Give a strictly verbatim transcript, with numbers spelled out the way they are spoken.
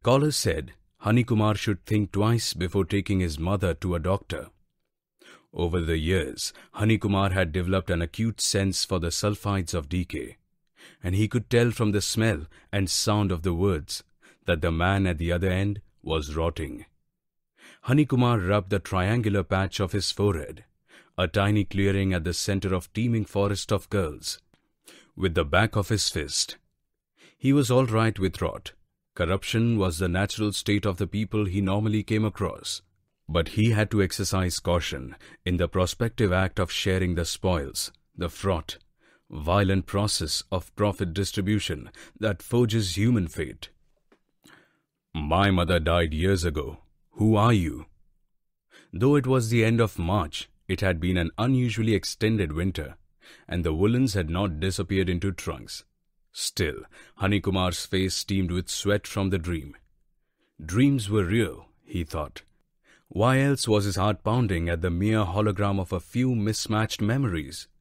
Scholars said Honeykumar should think twice before taking his mother to a doctor. Over the years, Honeykumar had developed an acute sense for the sulfides of decay, and he could tell from the smell and sound of the words that the man at the other end was rotting. Honeykumar rubbed the triangular patch of his forehead, a tiny clearing at the center of teeming forest of girls, with the back of his fist. He was all right with rot. Corruption was the natural state of the people he normally came across. But he had to exercise caution in the prospective act of sharing the spoils, the fraught, violent process of profit distribution that forges human fate. My mother died years ago. Who are you? Though it was the end of March, it had been an unusually extended winter, and the woolens had not disappeared into trunks. Still, Honeykumar's face steamed with sweat from the dream. Dreams were real, he thought. Why else was his heart pounding at the mere hologram of a few mismatched memories?